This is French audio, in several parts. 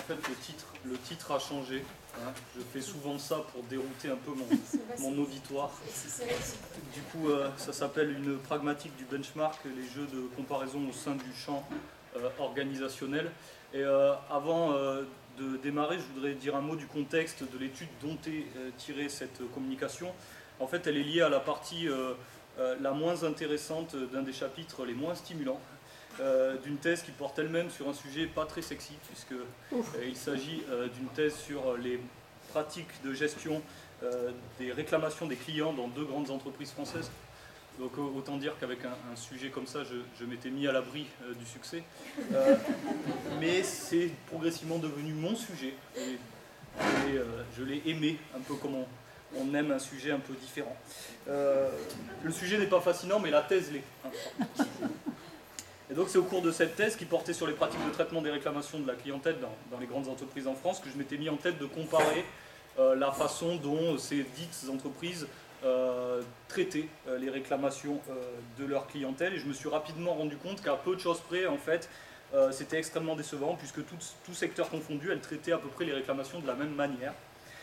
fait, le titre a changé. Hein. Je fais souvent ça pour dérouter un peu mon auditoire. Du coup, ça s'appelle une pragmatique du benchmark, les jeux de comparaison au sein du champ organisationnel. Et avant de démarrer, je voudrais dire un mot du contexte de l'étude dont est tirée cette communication. En fait, elle est liée à la partie la moins intéressante d'un des chapitres les moins stimulants. D'une thèse qui porte elle-même sur un sujet pas très sexy, puisqu'il s'agit d'une thèse sur les pratiques de gestion des réclamations des clients dans 2 grandes entreprises françaises. Donc autant dire qu'avec un sujet comme ça, je m'étais mis à l'abri du succès. Mais c'est progressivement devenu mon sujet. Et je l'ai aimé, un peu comme on aime un sujet un peu différent. Le sujet n'est pas fascinant, mais la thèse l'est. Et donc c'est au cours de cette thèse qui portait sur les pratiques de traitement des réclamations de la clientèle dans les grandes entreprises en France que je m'étais mis en tête de comparer la façon dont ces dites entreprises traitaient les réclamations de leur clientèle. Et je me suis rapidement rendu compte qu'à peu de choses près, en fait, c'était extrêmement décevant puisque tout secteur confondu, elles traitaient à peu près les réclamations de la même manière.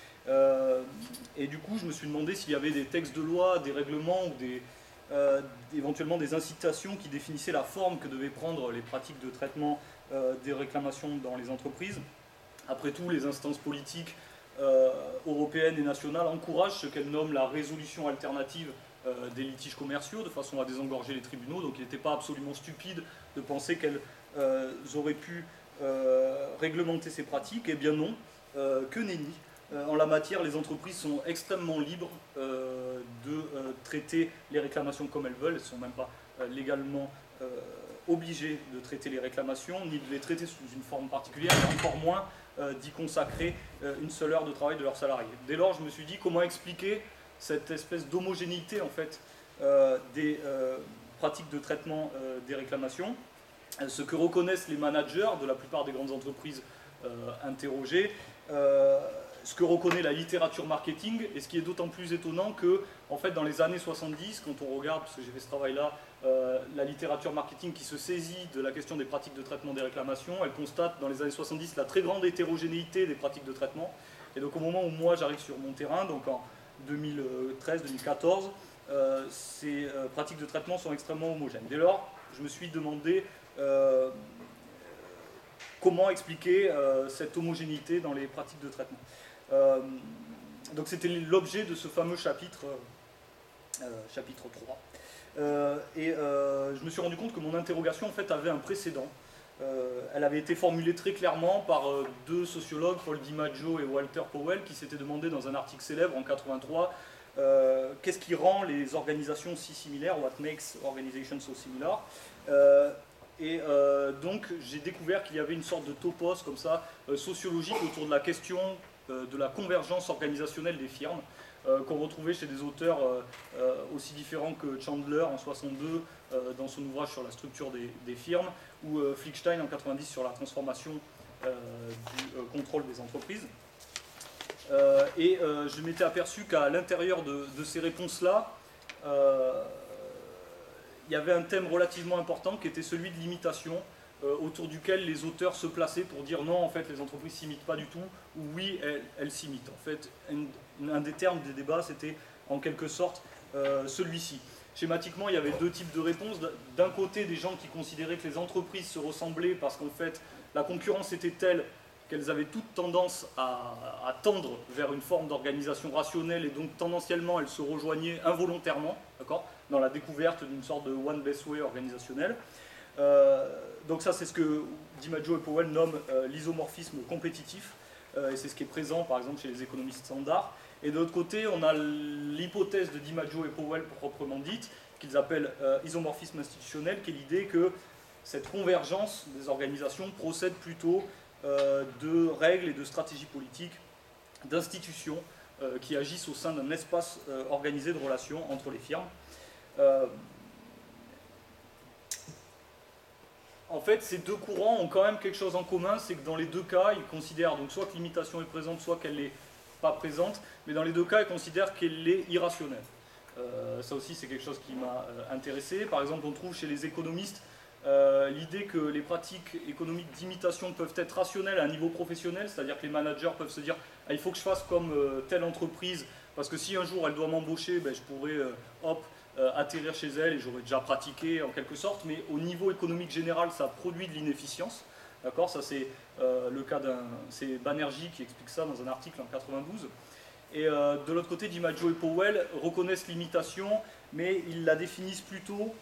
Et du coup, je me suis demandé s'il y avait des textes de loi, des règlements ou éventuellement des incitations qui définissaient la forme que devaient prendre les pratiques de traitement des réclamations dans les entreprises. Après tout, les instances politiques européennes et nationales encouragent ce qu'elles nomment la résolution alternative des litiges commerciaux, de façon à désengorger les tribunaux. Donc il n'était pas absolument stupide de penser qu'elles auraient pu réglementer ces pratiques. Eh bien non, que nenni. En la matière, les entreprises sont extrêmement libres de traiter les réclamations comme elles veulent. Elles ne sont même pas légalement obligées de traiter les réclamations, ni de les traiter sous une forme particulière, et encore moins d'y consacrer une seule heure de travail de leurs salariés. Dès lors, je me suis dit comment expliquer cette espèce d'homogénéité en fait, des pratiques de traitement des réclamations, ce que reconnaissent les managers de la plupart des grandes entreprises interrogées, ce que reconnaît la littérature marketing, et ce qui est d'autant plus étonnant que, en fait, dans les années 70, quand on regarde, parce que j'ai fait ce travail-là, la littérature marketing qui se saisit de la question des pratiques de traitement des réclamations, elle constate dans les années 70 la très grande hétérogénéité des pratiques de traitement. Et donc au moment où moi j'arrive sur mon terrain, donc en 2013-2014, ces pratiques de traitement sont extrêmement homogènes. Dès lors, je me suis demandé comment expliquer cette homogénéité dans les pratiques de traitement. Donc c'était l'objet de ce fameux chapitre 3. Et je me suis rendu compte que mon interrogation en fait avait un précédent. Elle avait été formulée très clairement par 2 sociologues, Paul DiMaggio et Walter Powell, qui s'étaient demandé dans un article célèbre en 1983 qu'est-ce qui rend les organisations si similaires, what makes organizations so similar. Donc j'ai découvert qu'il y avait une sorte de topos comme ça, sociologique autour de la question de la convergence organisationnelle des firmes, qu'on retrouvait chez des auteurs aussi différents que Chandler en 62 dans son ouvrage sur la structure des firmes, ou Flickstein en 90 sur la transformation du contrôle des entreprises. Je m'étais aperçu qu'à l'intérieur de ces réponses-là, il y avait un thème relativement important qui était celui de l'imitation, autour duquel les auteurs se plaçaient pour dire non, en fait, les entreprises ne s'imitent pas du tout, ou oui, elles s'imitent. En fait, un des termes des débats, c'était en quelque sorte celui-ci. Schématiquement, il y avait 2 types de réponses. D'un côté, des gens qui considéraient que les entreprises se ressemblaient parce qu'en fait, la concurrence était telle qu'elles avaient toute tendance à tendre vers une forme d'organisation rationnelle, et donc tendanciellement, elles se rejoignaient involontairement, d'accord, dans la découverte d'une sorte de one best way organisationnel. Donc ça, c'est ce que DiMaggio et Powell nomment l'isomorphisme compétitif, et c'est ce qui est présent par exemple chez les économistes standards. Et de l'autre côté, on a l'hypothèse de DiMaggio et Powell proprement dite, qu'ils appellent isomorphisme institutionnel, qui est l'idée que cette convergence des organisations procède plutôt de règles et de stratégies politiques, d'institutions qui agissent au sein d'un espace organisé de relations entre les firmes. En fait, ces 2 courants ont quand même quelque chose en commun, c'est que dans les 2 cas, ils considèrent donc soit que l'imitation est présente, soit qu'elle n'est pas présente, mais dans les 2 cas, ils considèrent qu'elle est irrationnelle. Ça aussi, c'est quelque chose qui m'a intéressé. Par exemple, on trouve chez les économistes l'idée que les pratiques économiques d'imitation peuvent être rationnelles à un niveau professionnel, c'est-à-dire que les managers peuvent se dire ah, il faut que je fasse comme telle entreprise, parce que si un jour elle doit m'embaucher, ben, je pourrais atterrir chez elle et j'aurais déjà pratiqué en quelque sorte, mais au niveau économique général, ça produit de l'inefficience. D'accord, ça c'est le cas c'est Banerjee qui explique ça dans un article en 92. Et de l'autre côté, DiMaggio et Powell reconnaissent l'imitation, mais ils la définissent plutôt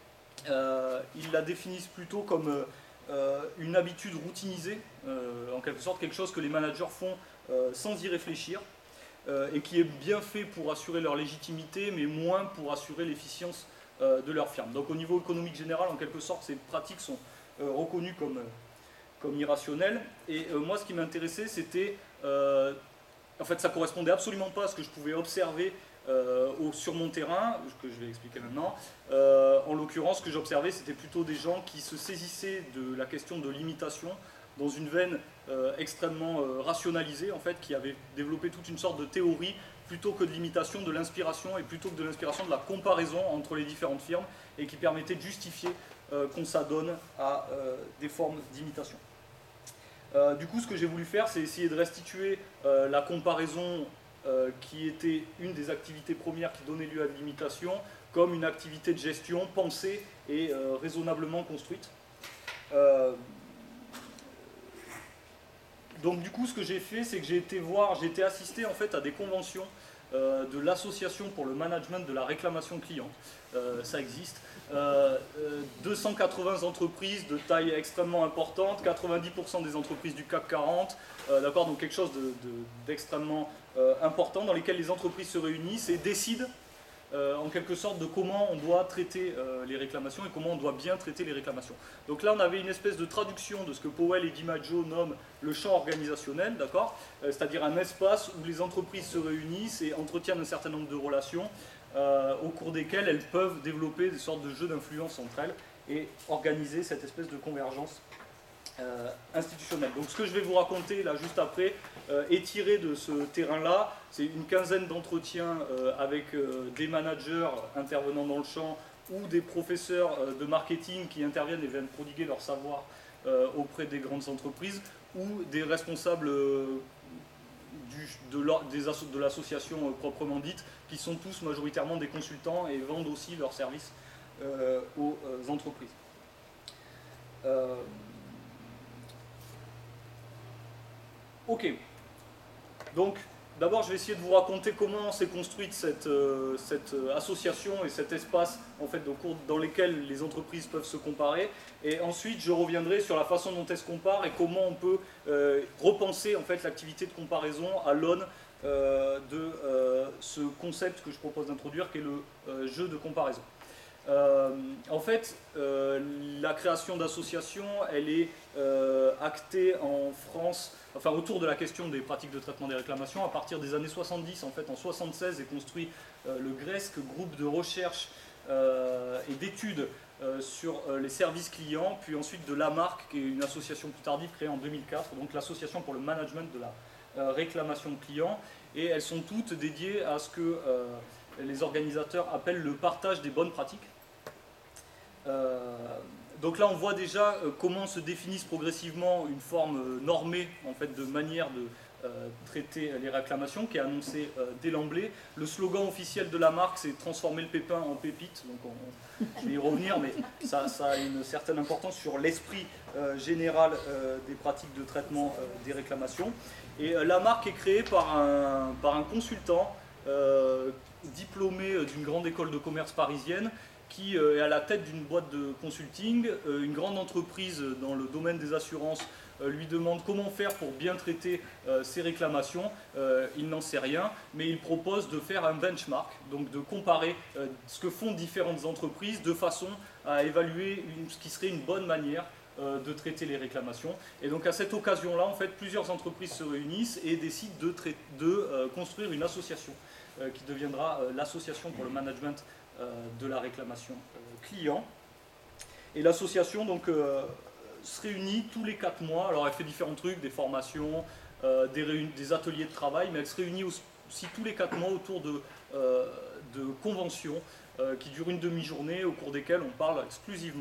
comme une habitude routinisée, en quelque sorte quelque chose que les managers font sans y réfléchir, et qui est bien fait pour assurer leur légitimité, mais moins pour assurer l'efficience de leur firme. Donc au niveau économique général, en quelque sorte, ces pratiques sont reconnues comme irrationnelles. Et moi, ce qui m'intéressait, c'était... en fait, ça correspondait absolument pas à ce que je pouvais observer sur mon terrain, que je vais expliquer maintenant. En l'occurrence, ce que j'observais, c'était plutôt des gens qui se saisissaient de la question de l'imitation dans une veine extrêmement rationalisée, en fait, qui avait développé toute une sorte de théorie plutôt que de l'imitation, de l'inspiration, et plutôt que de l'inspiration, de la comparaison entre les différentes firmes, et qui permettait de justifier qu'on s'adonne à des formes d'imitation. Du coup, ce que j'ai voulu faire, c'est essayer de restituer la comparaison qui était une des activités premières qui donnait lieu à de l'imitation, comme une activité de gestion pensée et raisonnablement construite. Donc du coup, ce que j'ai fait, c'est que j'ai été assisté en fait à des conventions de l'association pour le management de la réclamation client. Ça existe. 280 entreprises de taille extrêmement importante, 90% des entreprises du CAC 40, d'accord, donc quelque chose d'extrêmement important dans lesquels les entreprises se réunissent et décident en quelque sorte de comment on doit traiter les réclamations et comment on doit bien traiter les réclamations. Donc là on avait une espèce de traduction de ce que Powell et DiMaggio nomment le champ organisationnel, d'accord, c'est-à-dire un espace où les entreprises se réunissent et entretiennent un certain nombre de relations au cours desquelles elles peuvent développer des sortes de jeux d'influence entre elles et organiser cette espèce de convergence institutionnelle. Donc ce que je vais vous raconter là juste après est tiré de ce terrain-là. C'est une quinzaine d'entretiens avec des managers intervenant dans le champ ou des professeurs de marketing qui interviennent et viennent prodiguer leur savoir auprès des grandes entreprises ou des responsables de l'association proprement dite, qui sont tous majoritairement des consultants et vendent aussi leurs services aux entreprises. Ok, donc d'abord je vais essayer de vous raconter comment s'est construite cette association et cet espace en fait, dans lesquels les entreprises peuvent se comparer, et ensuite je reviendrai sur la façon dont elles se comparent et comment on peut repenser en fait, l'activité de comparaison à l'aune de ce concept que je propose d'introduire qui est le jeu de comparaison. En fait, la création d'associations, elle est actée en France, enfin autour de la question des pratiques de traitement des réclamations, à partir des années 70. En fait, en 1976 est construit le GRESC, groupe de recherche et d'études sur les services clients, puis ensuite de l'AMARC, qui est une association plus tardive créée en 2004, donc l'association pour le management de la réclamation de clients, et elles sont toutes dédiées à ce que les organisateurs appellent le partage des bonnes pratiques. Donc là on voit déjà comment se définissent progressivement une forme normée en fait, de manière de traiter les réclamations qui est annoncée dès l'emblée. Le slogan officiel de la marque c'est transformer le pépin en pépite, donc je vais y revenir mais ça a une certaine importance sur l'esprit général des pratiques de traitement des réclamations. Et la marque est créée par un consultant diplômé d'une grande école de commerce parisienne qui est à la tête d'une boîte de consulting. Une grande entreprise dans le domaine des assurances lui demande comment faire pour bien traiter ses réclamations. Il n'en sait rien, mais il propose de faire un benchmark, donc de comparer ce que font différentes entreprises de façon à évaluer ce qui serait une bonne manière de traiter les réclamations. Et donc à cette occasion-là, en fait, plusieurs entreprises se réunissent et décident de construire une association qui deviendra l'association pour le management de la réclamation client. Et l'association donc se réunit tous les 4 mois. Alors elle fait différents trucs, des formations, des ateliers de travail, mais elle se réunit aussi tous les 4 mois autour de conventions qui durent une demi-journée au cours desquelles on parle exclusivement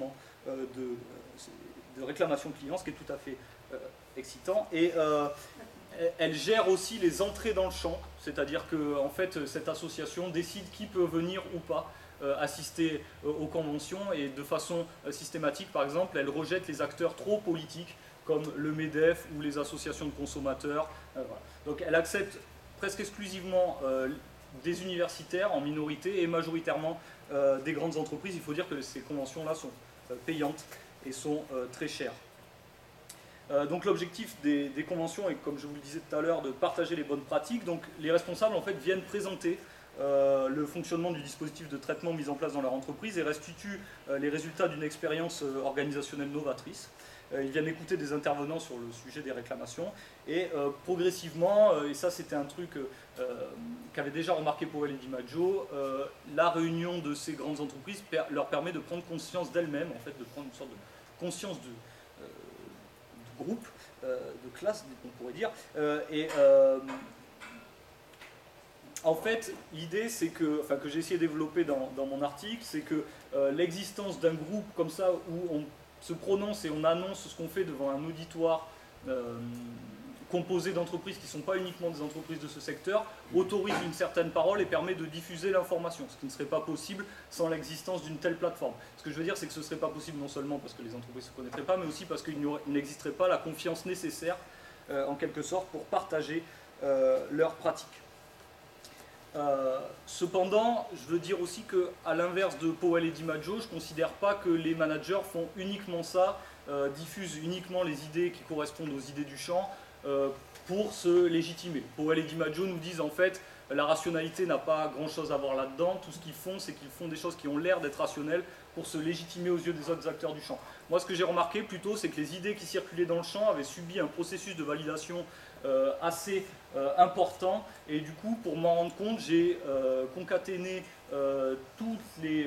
de réclamation client, ce qui est tout à fait excitant. Et elle gère aussi les entrées dans le champ, c'est-à-dire que en fait, cette association décide qui peut venir ou pas assister aux conventions, et de façon systématique, par exemple, elle rejette les acteurs trop politiques comme le MEDEF ou les associations de consommateurs. Voilà. Donc elle accepte presque exclusivement des universitaires en minorité et majoritairement des grandes entreprises. Il faut dire que ces conventions-là sont payantes et sont très chères. Donc l'objectif des conventions est, comme je vous le disais tout à l'heure, de partager les bonnes pratiques. Donc les responsables en fait viennent présenter le fonctionnement du dispositif de traitement mis en place dans leur entreprise et restituent les résultats d'une expérience organisationnelle novatrice. Ils viennent écouter des intervenants sur le sujet des réclamations et progressivement, et ça c'était un truc qu'avait déjà remarqué Powell et DiMaggio, la réunion de ces grandes entreprises leur permet de prendre conscience d'elles-mêmes, en fait, de prendre une sorte de conscience de groupe, de classe, on pourrait dire. En fait, l'idée, c'est que j'ai essayé de développer dans mon article, c'est que l'existence d'un groupe comme ça, où on se prononce et on annonce ce qu'on fait devant un auditoire composé d'entreprises qui ne sont pas uniquement des entreprises de ce secteur, autorise une certaine parole et permet de diffuser l'information, ce qui ne serait pas possible sans l'existence d'une telle plateforme. Ce que je veux dire, c'est que ce ne serait pas possible non seulement parce que les entreprises ne se connaîtraient pas, mais aussi parce qu'il n'existerait pas la confiance nécessaire, en quelque sorte, pour partager leurs pratiques. Cependant, je veux dire aussi qu'à l'inverse de Powell et DiMaggio, je ne considère pas que les managers font uniquement ça, diffusent uniquement les idées qui correspondent aux idées du champ pour se légitimer. Powell et DiMaggio nous disent en fait la rationalité n'a pas grand chose à voir là-dedans, tout ce qu'ils font c'est qu'ils font des choses qui ont l'air d'être rationnelles pour se légitimer aux yeux des autres acteurs du champ. Moi ce que j'ai remarqué plutôt c'est que les idées qui circulaient dans le champ avaient subi un processus de validation assez important, et du coup pour m'en rendre compte j'ai concaténé tous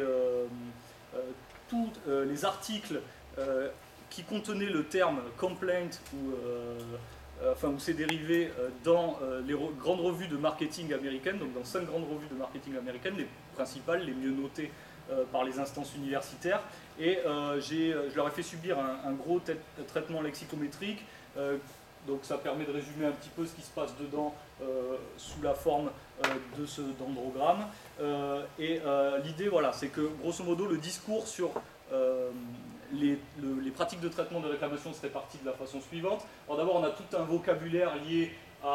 les articles qui contenaient le terme complaint ou ses dérivés dans les grandes revues de marketing américaines, donc dans 5 grandes revues de marketing américaines, les principales, les mieux notées par les instances universitaires, et je leur ai fait subir un gros traitement lexicométrique. Donc ça permet de résumer un petit peu ce qui se passe dedans sous la forme de ce dendrogramme. L'idée, voilà, c'est que grosso modo le discours sur les pratiques de traitement de réclamation serait parti de la façon suivante. Alors d'abord on a tout un vocabulaire lié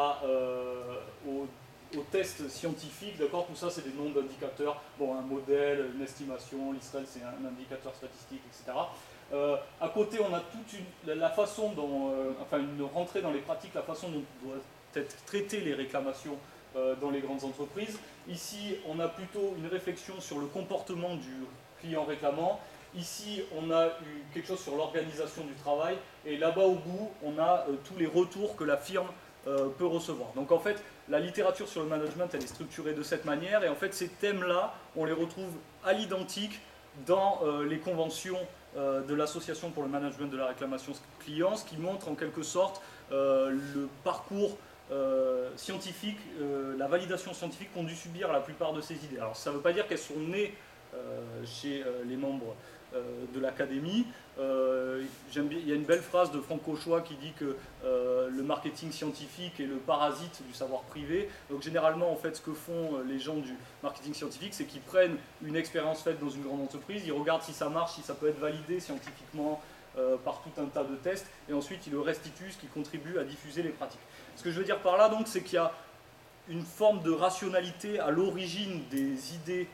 aux tests scientifiques, d'accord, tout ça c'est des noms d'indicateurs, bon, un modèle, une estimation, l'ISREL c'est un indicateur statistique, etc. À côté, on a toute la façon dont, une rentrée dans les pratiques, la façon dont doivent être traitées les réclamations dans les grandes entreprises. Ici, on a plutôt une réflexion sur le comportement du client réclamant. Ici, on a eu quelque chose sur l'organisation du travail. Et là-bas, au bout, on a tous les retours que la firme peut recevoir. Donc en fait, la littérature sur le management, elle est structurée de cette manière. Et en fait, ces thèmes-là, on les retrouve à l'identique dans les conventions de l'Association pour le management de la réclamation client, ce qui montre en quelque sorte le parcours scientifique, la validation scientifique qu'ont dû subir la plupart de ces idées. Alors ça ne veut pas dire qu'elles sont nées chez les membres de l'académie. Il y a une belle phrase de Franck Cauchois qui dit que le marketing scientifique est le parasite du savoir privé. Donc généralement, en fait, ce que font les gens du marketing scientifique, c'est qu'ils prennent une expérience faite dans une grande entreprise, ils regardent si ça marche, si ça peut être validé scientifiquement par tout un tas de tests, et ensuite ils le restituent, ce qui contribue à diffuser les pratiques. Ce que je veux dire par là, donc, c'est qu'il y a une forme de rationalité à l'origine des idées.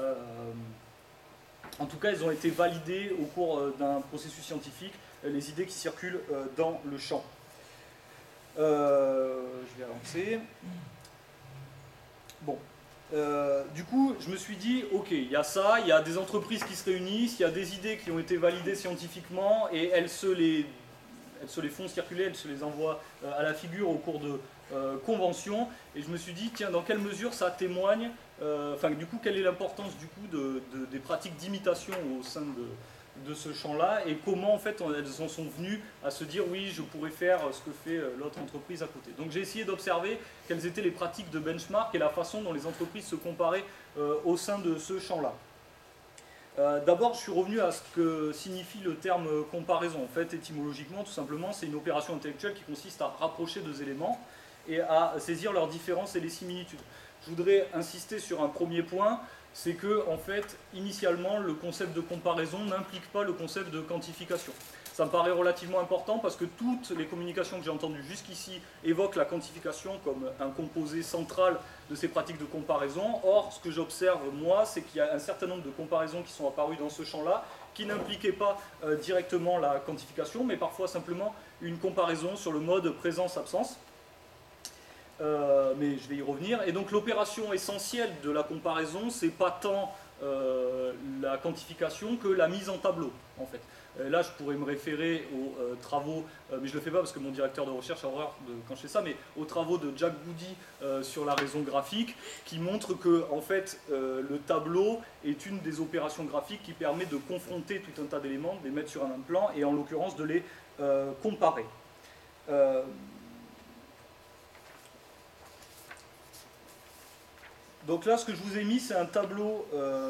En tout cas, elles ont été validées au cours d'un processus scientifique, les idées qui circulent dans le champ. Je vais avancer. Bon. Du coup, je me suis dit, ok, il y a ça, il y a des entreprises qui se réunissent, il y a des idées qui ont été validées scientifiquement, et elles se les font circuler, elles se les envoient à la figure au cours de conventions. Et je me suis dit, tiens, dans quelle mesure ça témoigne, du coup, quelle est l'importance du coup des pratiques d'imitation au sein de ce champ-là, et comment en fait elles en sont venues à se dire oui, je pourrais faire ce que fait l'autre entreprise à côté. Donc j'ai essayé d'observer quelles étaient les pratiques de benchmark et la façon dont les entreprises se comparaient au sein de ce champ-là. D'abord, je suis revenu à ce que signifie le terme comparaison. En fait, étymologiquement, tout simplement, c'est une opération intellectuelle qui consiste à rapprocher deux éléments et à saisir leurs différences et les similitudes. Je voudrais insister sur un premier point, c'est que, en fait, initialement, le concept de comparaison n'implique pas le concept de quantification. Ça me paraît relativement important parce que toutes les communications que j'ai entendues jusqu'ici évoquent la quantification comme un composé central de ces pratiques de comparaison. Or, ce que j'observe, moi, c'est qu'il y a un certain nombre de comparaisons qui sont apparues dans ce champ-là qui n'impliquaient pas directement la quantification, mais parfois simplement une comparaison sur le mode présence-absence. Mais je vais y revenir. Et donc l'opération essentielle de la comparaison, c'est pas tant la quantification que la mise en tableau, en fait. Là, je pourrais me référer aux travaux, mais je ne le fais pas parce que mon directeur de recherche a horreur quand je fais ça, mais aux travaux de Jack Boody sur la raison graphique, qui montre que, en fait, le tableau est une des opérations graphiques qui permet de confronter tout un tas d'éléments, de les mettre sur un même plan, et en l'occurrence de les comparer. Donc là, ce que je vous ai mis, c'est un tableau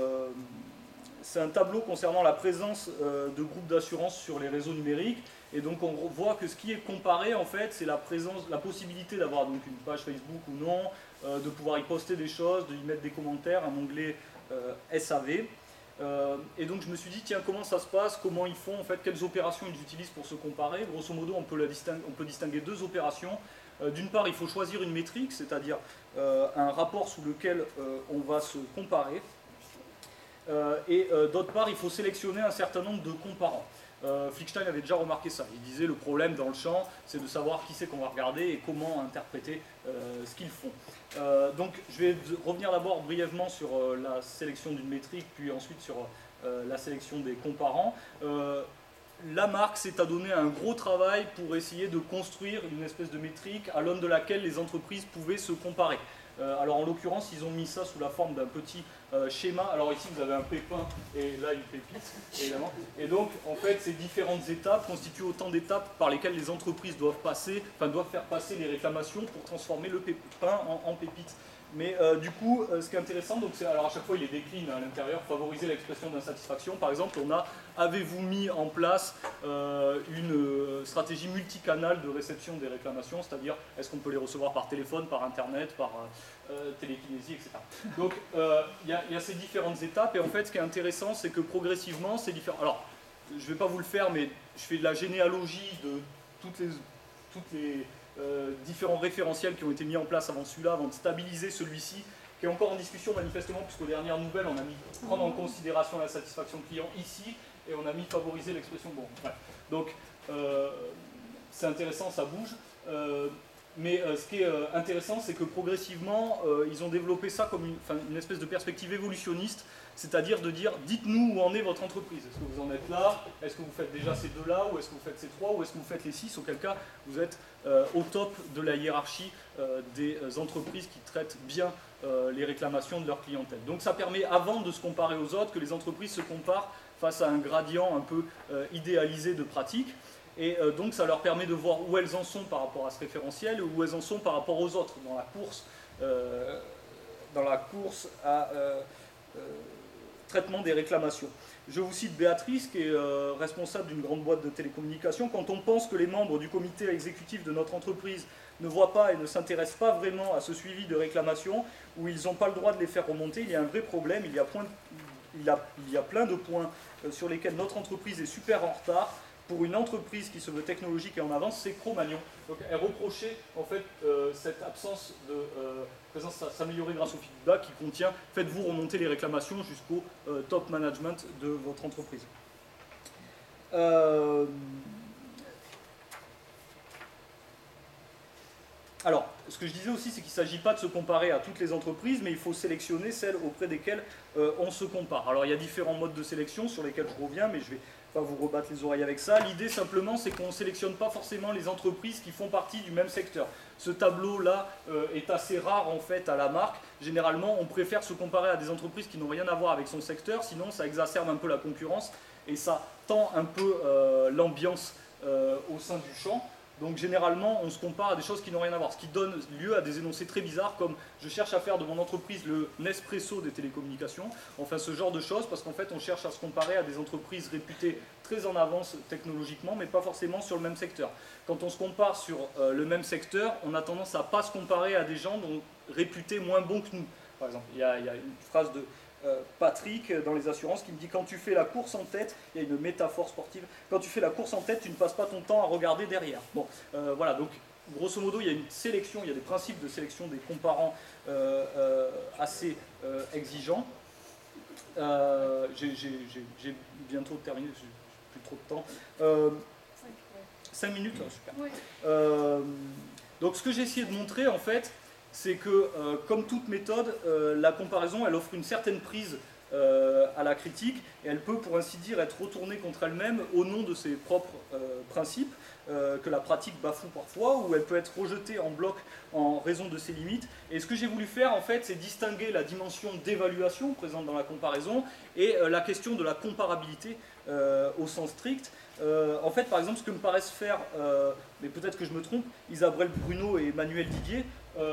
concernant la présence de groupes d'assurance sur les réseaux numériques. Et donc on voit que ce qui est comparé, en fait, c'est la possibilité d'avoir donc une page Facebook ou non, de pouvoir y poster des choses, de y mettre des commentaires, un onglet SAV. Et donc je me suis dit, tiens, comment ça se passe, comment ils font, en fait, quelles opérations ils utilisent pour se comparer. Grosso modo, on peut distinguer deux opérations. D'une part, il faut choisir une métrique, c'est-à-dire un rapport sous lequel on va se comparer. Et d'autre part, il faut sélectionner un certain nombre de comparants. Flickstein avait déjà remarqué ça. Il disait le problème dans le champ, c'est de savoir qui c'est qu'on va regarder et comment interpréter ce qu'ils font. Donc je vais revenir d'abord brièvement sur la sélection d'une métrique, puis ensuite sur la sélection des comparants. La marque s'est adonné un gros travail pour essayer de construire une espèce de métrique à l'aune de laquelle les entreprises pouvaient se comparer. Alors en l'occurrence, ils ont mis ça sous la forme d'un petit schéma. Alors ici, vous avez un pépin et là une pépite, évidemment. Et donc, en fait, ces différentes étapes constituent autant d'étapes par lesquelles les entreprises doivent faire passer les réclamations pour transformer le pépin en pépite. Mais du coup, ce qui est intéressant, alors à chaque fois il les décline à l'intérieur, favoriser l'expression d'insatisfaction. Par exemple, avez-vous mis en place une stratégie multicanale de réception des réclamations, c'est-à-dire est-ce qu'on peut les recevoir par téléphone, par internet, par télékinésie, etc. Donc il y a ces différentes étapes et en fait ce qui est intéressant c'est que progressivement c'est différent. Alors je ne vais pas vous le faire mais je fais de la généalogie de toutes les différents référentiels qui ont été mis en place avant celui-là, avant de stabiliser celui-ci, qui est encore en discussion manifestement, puisqu'aux dernières nouvelles, on a mis prendre en considération la satisfaction client ici, et on a mis favoriser l'expression bon. Ouais. Donc, c'est intéressant, ça bouge. Mais ce qui est intéressant, c'est que progressivement, ils ont développé ça comme une espèce de perspective évolutionniste, c'est-à-dire de dire, dites-nous où en est votre entreprise. Est-ce que vous en êtes là? Est-ce que vous faites déjà ces deux-là? Ou est-ce que vous faites ces trois? Ou est-ce que vous faites les six? Auquel cas, vous êtes au top de la hiérarchie des entreprises qui traitent bien les réclamations de leur clientèle. Donc ça permet, avant de se comparer aux autres, que les entreprises se comparent face à un gradient un peu idéalisé de pratiques. Et donc ça leur permet de voir où elles en sont par rapport à ce référentiel et où elles en sont par rapport aux autres dans la course à traitement des réclamations. Je vous cite Béatrice, qui est responsable d'une grande boîte de télécommunications. Quand on pense que les membres du comité exécutif de notre entreprise ne voient pas et ne s'intéressent pas vraiment à ce suivi de réclamations, où ils n'ont pas le droit de les faire remonter, il y a un vrai problème, il y a plein de points sur lesquels notre entreprise est super en retard. Pour une entreprise qui se veut technologique et en avance, c'est Cro-Magnon. Donc elle reprochait en fait cette absence de présence à s'améliorer grâce au feedback qui contient « Faites-vous remonter les réclamations jusqu'au top management de votre entreprise ». Alors, ce que je disais aussi, c'est qu'il ne s'agit pas de se comparer à toutes les entreprises, mais il faut sélectionner celles auprès desquelles on se compare. Alors, il y a différents modes de sélection sur lesquels je reviens, mais je vais pas vous rebattre les oreilles avec ça. L'idée, simplement, c'est qu'on ne sélectionne pas forcément les entreprises qui font partie du même secteur. Ce tableau-là est assez rare, en fait, à la marque. Généralement, on préfère se comparer à des entreprises qui n'ont rien à voir avec son secteur, sinon ça exacerbe un peu la concurrence et ça tend un peu l'ambiance au sein du champ. Donc généralement, on se compare à des choses qui n'ont rien à voir, ce qui donne lieu à des énoncés très bizarres comme « je cherche à faire de mon entreprise le Nespresso des télécommunications », enfin ce genre de choses, parce qu'en fait on cherche à se comparer à des entreprises réputées très en avance technologiquement, mais pas forcément sur le même secteur. Quand on se compare sur le même secteur, on a tendance à ne pas se comparer à des gens réputés moins bons que nous. Par exemple, il y a une phrase de Patrick dans les assurances qui me dit « Quand tu fais la course en tête », il y a une métaphore sportive, « quand tu fais la course en tête, tu ne passes pas ton temps à regarder derrière ». Bon, voilà, donc grosso modo, il y a une sélection, il y a des principes de sélection des comparants assez exigeants. J'ai bientôt terminé, j'ai plus trop de temps. 5 minutes, là, super. Oui. Donc ce que j'ai essayé de montrer, en fait, c'est que, comme toute méthode, la comparaison, elle offre une certaine prise à la critique, et elle peut, pour ainsi dire, être retournée contre elle-même au nom de ses propres principes, que la pratique bafoue parfois, ou elle peut être rejetée en bloc en raison de ses limites. Et ce que j'ai voulu faire, en fait, c'est distinguer la dimension d'évaluation présente dans la comparaison et la question de la comparabilité au sens strict. En fait, par exemple, ce que me paraissent faire, mais peut-être que je me trompe, Isabelle Bruno et Emmanuel Didier,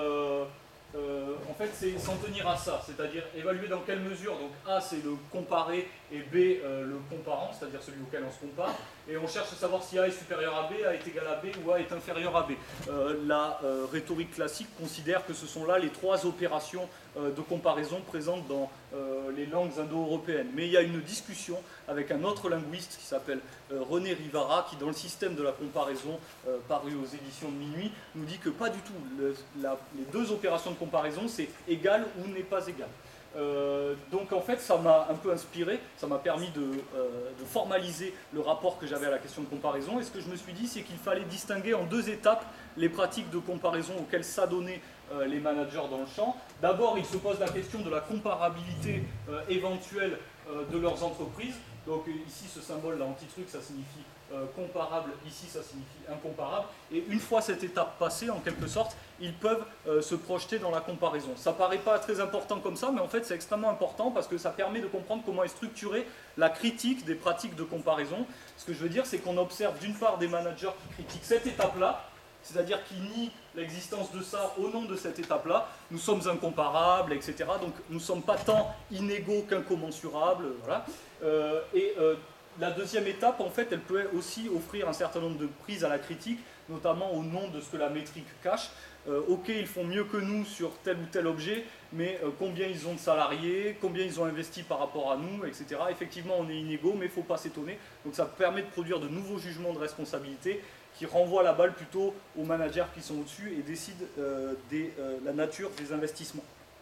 en fait, c'est s'en tenir à ça, c'est-à-dire évaluer dans quelle mesure, donc A c'est le comparé et B le comparant, c'est-à-dire celui auquel on se compare, et on cherche à savoir si A est supérieur à B, A est égal à B ou A est inférieur à B. La rhétorique classique considère que ce sont là les trois opérations de comparaison présentes dans les langues indo-européennes. Mais il y a une discussion avec un autre linguiste qui s'appelle René Rivara, qui dans le système de la comparaison paru aux éditions de Minuit, nous dit que pas du tout. Les deux opérations de comparaison, c'est égal ou n'est pas égal. Donc en fait, ça m'a un peu inspiré, ça m'a permis de formaliser le rapport que j'avais à la question de comparaison. Et ce que je me suis dit, c'est qu'il fallait distinguer en deux étapes les pratiques de comparaison auxquelles s'adonnaient les managers dans le champ. D'abord, ils se posent la question de la comparabilité éventuelle de leurs entreprises. Donc ici, ce symbole-là, anti-truc, ça signifie comparable, ici ça signifie incomparable, et une fois cette étape passée, en quelque sorte, ils peuvent se projeter dans la comparaison. Ça paraît pas très important comme ça, mais en fait c'est extrêmement important parce que ça permet de comprendre comment est structurée la critique des pratiques de comparaison. Ce que je veux dire, c'est qu'on observe d'une part des managers qui critiquent cette étape-là, c'est-à-dire qui nient l'existence de ça au nom de cette étape-là. Nous sommes incomparables, etc. Donc nous ne sommes pas tant inégaux qu'incommensurables, voilà. La deuxième étape, en fait, elle peut aussi offrir un certain nombre de prises à la critique, notamment au nom de ce que la métrique cache. Ok, ils font mieux que nous sur tel ou tel objet, mais combien ils ont de salariés, combien ils ont investi par rapport à nous, etc. Effectivement, on est inégaux, mais il ne faut pas s'étonner. Donc ça permet de produire de nouveaux jugements de responsabilité qui renvoient la balle plutôt aux managers qui sont au-dessus et décident la nature des investissements.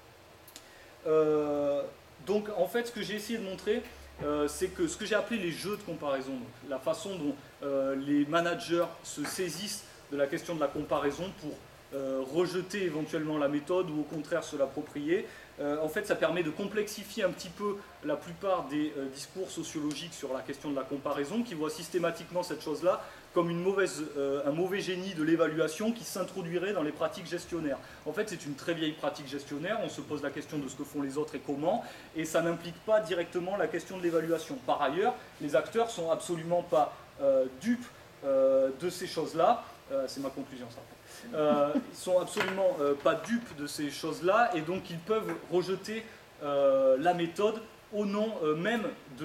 Donc en fait, ce que j'ai essayé de montrer, c'est que ce que j'ai appelé les jeux de comparaison, donc la façon dont les managers se saisissent de la question de la comparaison pour rejeter éventuellement la méthode ou au contraire se l'approprier, en fait ça permet de complexifier un petit peu la plupart des discours sociologiques sur la question de la comparaison qui voient systématiquement cette chose-là comme un mauvais génie de l'évaluation qui s'introduirait dans les pratiques gestionnaires. En fait, c'est une très vieille pratique gestionnaire, on se pose la question de ce que font les autres et comment, et ça n'implique pas directement la question de l'évaluation. Par ailleurs, les acteurs ne sont absolument pas dupes de ces choses-là, c'est ma conclusion ça. Ils ne sont absolument pas dupes de ces choses-là, et donc ils peuvent rejeter la méthode au nom même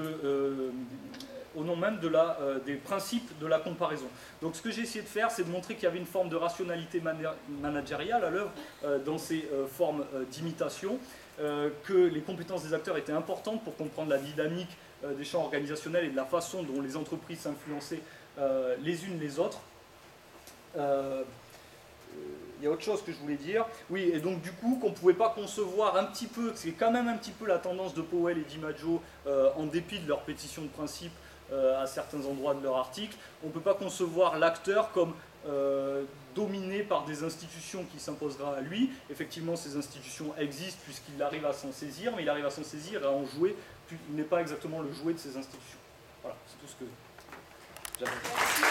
des principes de la comparaison. Donc ce que j'ai essayé de faire, c'est de montrer qu'il y avait une forme de rationalité managériale à l'œuvre dans ces formes d'imitation, que les compétences des acteurs étaient importantes pour comprendre la dynamique des champs organisationnels et de la façon dont les entreprises s'influençaient les unes les autres. Il y a autre chose que je voulais dire. Oui, et donc du coup, qu'on ne pouvait pas concevoir un petit peu, c'est quand même un petit peu la tendance de Powell et DiMaggio, en dépit de leur pétition de principe à certains endroits de leur article, on ne peut pas concevoir l'acteur comme dominé par des institutions qui s'imposera à lui. Effectivement, ces institutions existent puisqu'il arrive à s'en saisir, mais il arrive à s'en saisir et à en jouer. Il n'est pas exactement le jouet de ces institutions. Voilà, c'est tout ce que j'avais.